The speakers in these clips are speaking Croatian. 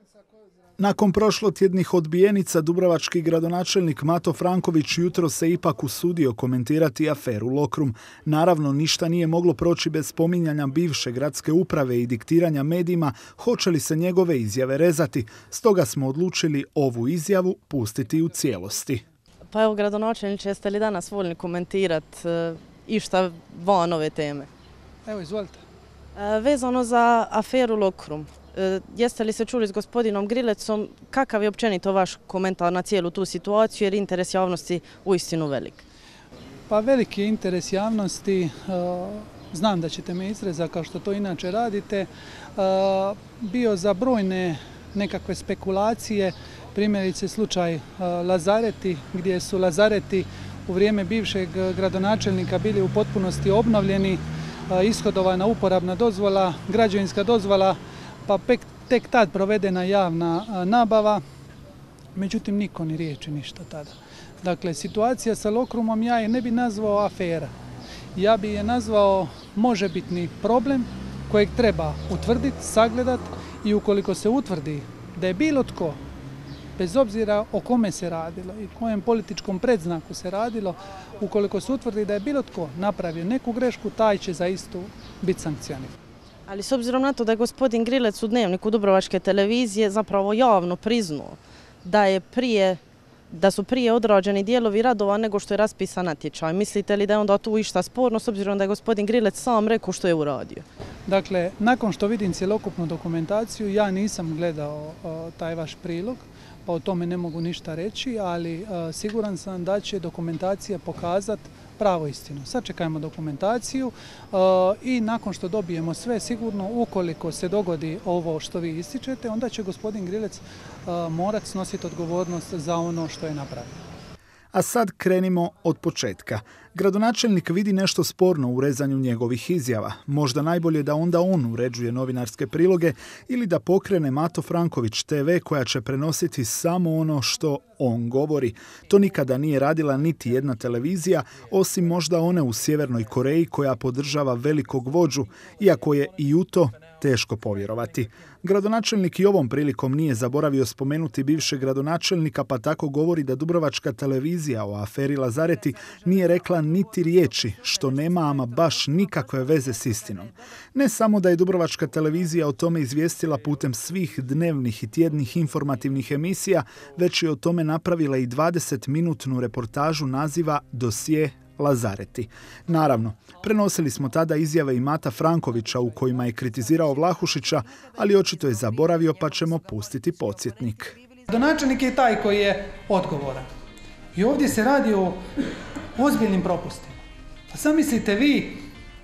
Nakon prošlotjednih odbijenica, dubrovački gradonačelnik Mato Franković jutro se ipak usudio komentirati aferu Lokrum. Naravno, ništa nije moglo proći bez spominjanja bivše gradske uprave i diktiranja medijima hoće li se njegove izjave rezati. Stoga smo odlučili ovu izjavu pustiti u cijelosti. Pa evo, gradonačelniče, jeste li danas voljni komentirati išta van ove teme? Evo, izvolite. Vezano za aferu Lokrum, jeste li se čuli s gospodinom Grilecom, kakav je općenito vaš komentar na cijelu tu situaciju, jer interes javnosti uistinu velik? Pa veliki je interes javnosti, znam da ćete me izrezati kao što to inače radite, bio za brojne nekakve spekulacije, primjerice slučaj Lazareti, gdje su Lazareti u vrijeme bivšeg gradonačelnika bili u potpunosti obnovljeni, ishodovana uporabna dozvola, građevinska dozvola, pa tek tad provedena javna nabava, međutim niko ni riječi ništa tada. Dakle, situacija sa Lokrumom ja je ne bi nazvao afera. Ja bi je nazvao možebitni problem kojeg treba utvrditi, sagledati i ukoliko se utvrdi da je bilo tko, bez obzira o kome se radilo i kojem političkom predznaku se radilo, ukoliko se utvrdi da je bilo tko napravio neku grešku, taj će za istu biti sankcioniran. Ali s obzirom na to da je gospodin Grilec u Dnevniku Dubrovačke televizije zapravo javno priznao da su prije odrađeni dijelovi radova nego što je raspisan natječaj. Mislite li da je onda tu išta sporno s obzirom da je gospodin Grilec sam rekao što je uradio? Dakle, nakon što vidim cjelokupnu dokumentaciju, ja nisam gledao taj vaš prilog, pa o tome ne mogu ništa reći, ali siguran sam da će dokumentacija pokazati pravu istinu. Sad čekajmo dokumentaciju i nakon što dobijemo sve, sigurno ukoliko se dogodi ovo što vi ističete, onda će gospodin Grilec morati snositi odgovornost za ono što je napravio. A sad krenimo od početka. Gradonačelnik vidi nešto sporno u rezanju njegovih izjava. Možda najbolje da onda on uređuje novinarske priloge ili da pokrene Mato Franković TV koja će prenositi samo ono što on govori. To nikada nije radila niti jedna televizija, osim možda one u Sjevernoj Koreji koja podržava velikog vođu, iako je i u to teško povjerovati. Gradonačelnik i ovom prilikom nije zaboravio spomenuti bivšeg gradonačelnika, pa tako govori da Dubrovačka televizija o aferi Lazareti nije rekla niti riječi, što nema ama baš nikakve veze s istinom. Ne samo da je Dubrovačka televizija o tome izvijestila putem svih dnevnih i tjednih informativnih emisija, već je o tome napravila i 20-minutnu reportažu naziva Dosje Lazareti. Naravno, prenosili smo tada izjave i Mata Frankovića u kojima je kritizirao Vlahušića, ali očito je zaboravio pa ćemo pustiti podsjetnik. Gradonačelnik je taj koji je odgovoran. I ovdje se radi o ozbiljnim propustima. Pa sad mislite vi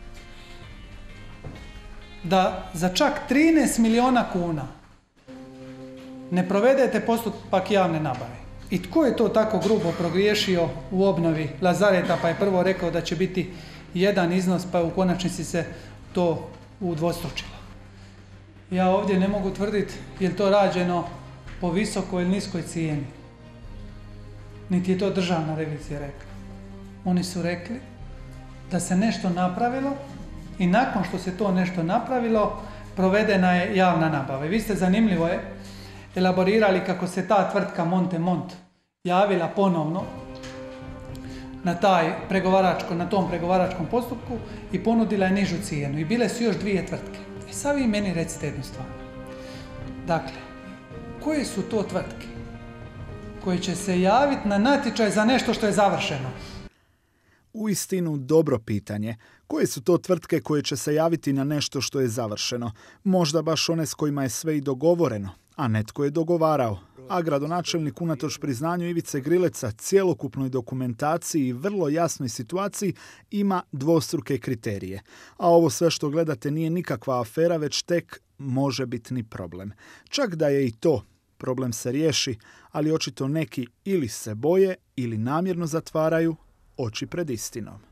da za čak 13 milijuna kuna ne provedete postupak javne nabave. I tko je to tako grubo progriješio u obnovi Lazareta, pa je prvo rekao da će biti jedan iznos, pa u konačnici se to udvostručilo. Ja ovdje ne mogu tvrditi je li to rađeno po visokoj ili niskoj cijeni. Niti je to državna revizija rekla. Oni su rekli da se nešto napravilo i nakon što se to nešto napravilo, provedena je javna nabava. I vi ste, zanimljivo je, elaborirali kako se ta tvrtka Montemont javila ponovno na tom pregovaračkom postupku i ponudila je nižu cijenu. I bile su još dvije tvrtke. I sad vi meni recite jednu stvar. Dakle, koje su to tvrtke koje će se javiti na natječaj za nešto što je završeno? Uistinu dobro pitanje. Koje su to tvrtke koje će se javiti na nešto što je završeno? Možda baš one s kojima je sve i dogovoreno, a netko je dogovarao. A gradonačelnik unatoč priznanju Ivice Grileca, cjelokupnoj dokumentaciji i vrlo jasnoj situaciji ima dvostruke kriterije. A ovo sve što gledate nije nikakva afera, već tek možebitni problem. Čak da je i to, problem se riješi, ali očito neki ili se boje ili namjerno zatvaraju oči pred istinom.